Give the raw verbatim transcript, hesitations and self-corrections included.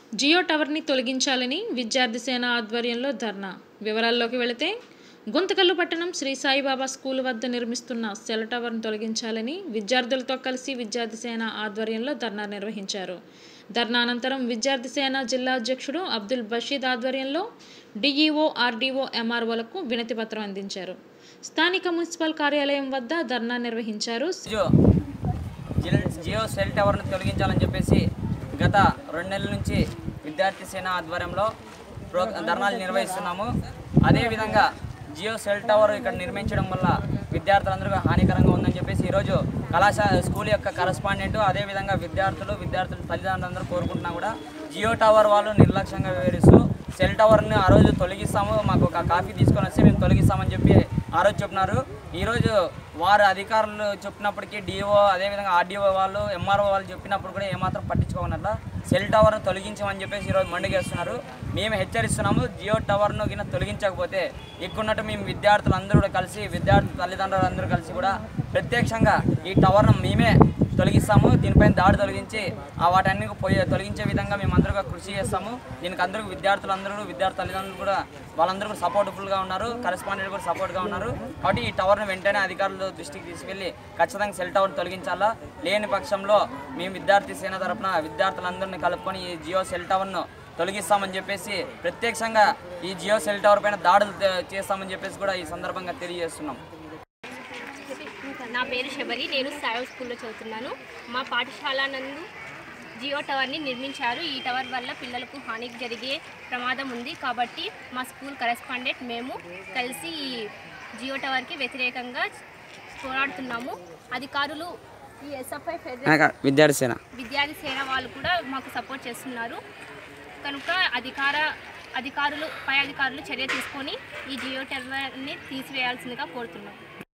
జియో టవర్ని తొలగించాలని విద్యార్థి సేన ఆధ్వర్యంలో ధర్నా. వివరాల్లోకి వెళితే గుంతకల్లు పట్టణం శ్రీ సాయిబాబా స్కూల్ వద్ద నిర్మిస్తున్న సెల్ టవర్ను తొలగించాలని విద్యార్థులతో కలిసి విద్యార్థి సేన ఆధ్వర్యంలో ధర్నా నిర్వహించారు. ధర్నా అనంతరం విద్యార్థి సేన జిల్లా అధ్యక్షుడు అబ్దుల్ బషీద్ ఆధ్వర్యంలో డిఈఓ, ఆర్డీఓ, ఎంఆర్ఓలకు వినతి పత్రం అందించారు. స్థానిక మున్సిపల్ కార్యాలయం వద్ద ధర్నా నిర్వహించారు. జియో సెల్ టవర్ను తొలగించాలని చెప్పేసి గత రెండు నెలల నుంచి విద్యార్థి సేన ఆధ్వర్యంలో ప్రో ధర్నాలు నిర్వహిస్తున్నాము. అదేవిధంగా జియో సెల్ టవర్ ఇక్కడ నిర్మించడం వల్ల విద్యార్థులందరికీ హానికరంగా ఉందని చెప్పేసి ఈరోజు కళాశాల స్కూల్ యొక్క కరస్పాండెంట్ అదేవిధంగా విద్యార్థులు విద్యార్థులు తల్లిదండ్రులందరూ కోరుకుంటున్నా కూడా జియో టవర్ వాళ్ళు నిర్లక్ష్యంగా వివరిస్తూ సెల్ టవర్ని ఆ రోజు తొలగిస్తాము, మాకు ఒక కాపీ తీసుకొని వస్తే మేము తొలగిస్తామని చెప్పి ఆ రోజు చెప్పినారు. ఈరోజు వారు అధికారులు చెప్పినప్పటికీ డిఓ అదేవిధంగా ఆర్డీఓ వాళ్ళు, ఎంఆర్ఓ వాళ్ళు చెప్పినప్పుడు కూడా ఏమాత్రం పట్టించుకోకుండా సెల్ టవర్ను తొలగించమని చెప్పేసి ఈరోజు మండిగేస్తున్నారు. మేము హెచ్చరిస్తున్నాము, జియో టవర్ను కింద తొలగించకపోతే ఇక్కడున్నట్టు మేము విద్యార్థులందరూ కూడా కలిసి విద్యార్థి తల్లిదండ్రులందరూ కలిసి కూడా ప్రత్యక్షంగా ఈ టవర్ను మేమే తొలగిస్తాము. దీనిపైన దాడి తొలగించి ఆ వాటన్ని పోయి తొలగించే విధంగా మేము అందరూ కృషి చేస్తాము. దీనికి అందరూ విద్యార్థులందరూ విద్యార్థి తల్లిదండ్రులు కూడా వాళ్ళందరూ కూడా సపోర్ట్ఫుల్గా ఉన్నారు, కరెస్పాండెంట్ కూడా సపోర్ట్గా ఉన్నారు. కాబట్టి ఈ టవర్ను వెంటనే అధికారుల దృష్టికి తీసుకెళ్లి ఖచ్చితంగా సెల్ టవర్ను తొలగించాలా. లేని పక్షంలో మేము విద్యార్థి సేన తరఫున విద్యార్థులందరినీ కలుపుకొని ఈ జియో సెల్ టవర్ను తొలగిస్తామని చెప్పేసి ప్రత్యక్షంగా ఈ జియో సెల్ టవర్ పైన దాడులు చేస్తామని చెప్పేసి కూడా ఈ సందర్భంగా తెలియజేస్తున్నాం. నా పేరు శబరి, నేను సాయి స్కూల్లో చదువుతున్నాను. మా పాఠశాల నందు జియో టవర్ని నిర్మించారు. ఈ టవర్ వల్ల పిల్లలకు హాని జరిగే ప్రమాదం ఉంది. కాబట్టి మా స్కూల్ కరెస్పాండెంట్ మేము కలిసి ఈ జియో టవర్కి వ్యతిరేకంగా పోరాడుతున్నాము. అధికారులు ఈ ఎస్ఎఫ్ఐ విద్యార్థి సేన విద్యార్థి సేన వాళ్ళు కూడా మాకు సపోర్ట్ చేస్తున్నారు. కనుక అధికార అధికారులు పై అధికారులు చర్య తీసుకొని ఈ జియో టవర్ని తీసివేయాల్సిందిగా కోరుతున్నాం.